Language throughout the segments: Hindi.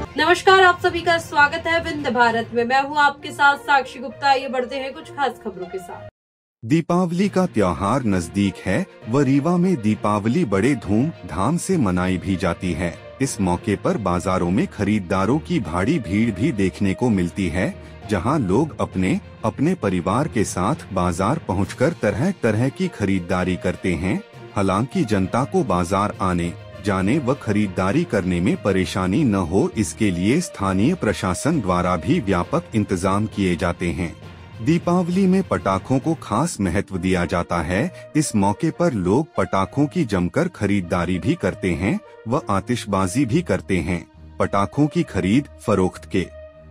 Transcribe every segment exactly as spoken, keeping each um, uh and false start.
नमस्कार, आप सभी का स्वागत है विंध्य भारत में। मैं हूँ आपके साथ साक्षी गुप्ता। ये बढ़ते हैं कुछ खास खबरों के साथ। दीपावली का त्योहार नजदीक है व रीवा में दीपावली बड़े धूमधाम से मनाई भी जाती है। इस मौके पर बाजारों में खरीदारों की भारी भीड़ भी देखने को मिलती है, जहां लोग अपने अपने परिवार के साथ बाजार पहुंचकर तरह तरह की खरीदारी करते हैं। हालांकि जनता को बाजार आने जाने व खरीदारी करने में परेशानी न हो, इसके लिए स्थानीय प्रशासन द्वारा भी व्यापक इंतजाम किए जाते हैं। दीपावली में पटाखों को खास महत्व दिया जाता है। इस मौके पर लोग पटाखों की जमकर खरीदारी भी करते हैं व आतिशबाजी भी करते हैं। पटाखों की खरीद फरोख्त के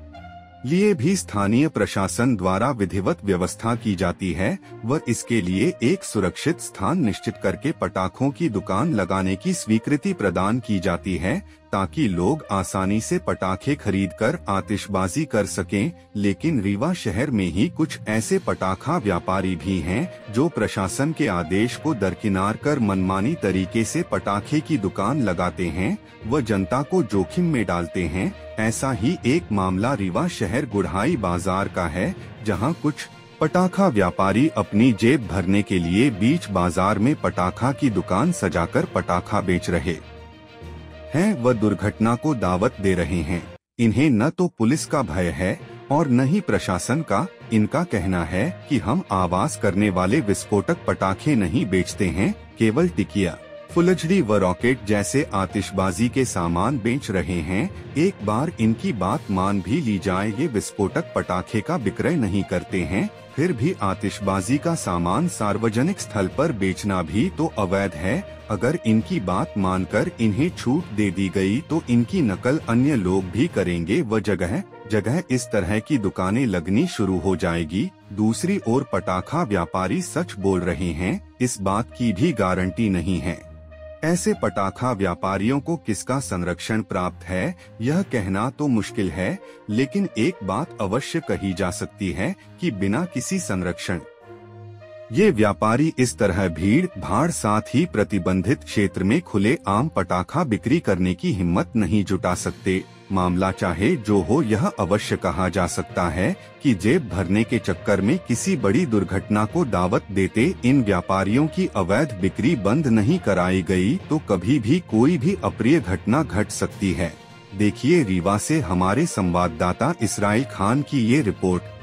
लिए भी स्थानीय प्रशासन द्वारा विधिवत व्यवस्था की जाती है व इसके लिए एक सुरक्षित स्थान निश्चित करके पटाखों की दुकान लगाने की स्वीकृति प्रदान की जाती है, ताकि लोग आसानी से पटाखे खरीदकर आतिशबाजी कर सकें। लेकिन रीवा शहर में ही कुछ ऐसे पटाखा व्यापारी भी हैं जो प्रशासन के आदेश को दरकिनार कर मनमानी तरीके से पटाखे की दुकान लगाते हैं व जनता को जोखिम में डालते हैं। ऐसा ही एक मामला रीवा शहर गुढ़ाई बाजार का है, जहां कुछ पटाखा व्यापारी अपनी जेब भरने के लिए बीच बाजार में पटाखा की दुकान सजाकर पटाखा बेच रहे हैं व दुर्घटना को दावत दे रहे हैं। इन्हें न तो पुलिस का भय है और न ही प्रशासन का। इनका कहना है कि हम आवाज करने वाले विस्फोटक पटाखे नहीं बेचते हैं, केवल टिकिया, फुलझड़ी व रॉकेट जैसे आतिशबाजी के सामान बेच रहे हैं। एक बार इनकी बात मान भी ली जाए, ये विस्फोटक पटाखे का विक्रय नहीं करते हैं, फिर भी आतिशबाजी का सामान सार्वजनिक स्थल पर बेचना भी तो अवैध है। अगर इनकी बात मानकर इन्हें छूट दे दी गई तो इनकी नकल अन्य लोग भी करेंगे व जगह जगह इस तरह की दुकानें लगनी शुरू हो जाएगी। दूसरी ओर पटाखा व्यापारी सच बोल रहे हैं, इस बात की भी गारंटी नहीं है। ऐसे पटाखा व्यापारियों को किसका संरक्षण प्राप्त है, यह कहना तो मुश्किल है, लेकिन एक बात अवश्य कही जा सकती है कि बिना किसी संरक्षण ये व्यापारी इस तरह भीड़ भाड़ साथ ही प्रतिबंधित क्षेत्र में खुले आम पटाखा बिक्री करने की हिम्मत नहीं जुटा सकते। मामला चाहे जो हो, यह अवश्य कहा जा सकता है कि जेब भरने के चक्कर में किसी बड़ी दुर्घटना को दावत देते इन व्यापारियों की अवैध बिक्री बंद नहीं कराई गई तो कभी भी कोई भी अप्रिय घटना घट सकती है। देखिए रीवा से हमारे संवाददाता इसराइल खान की ये रिपोर्ट।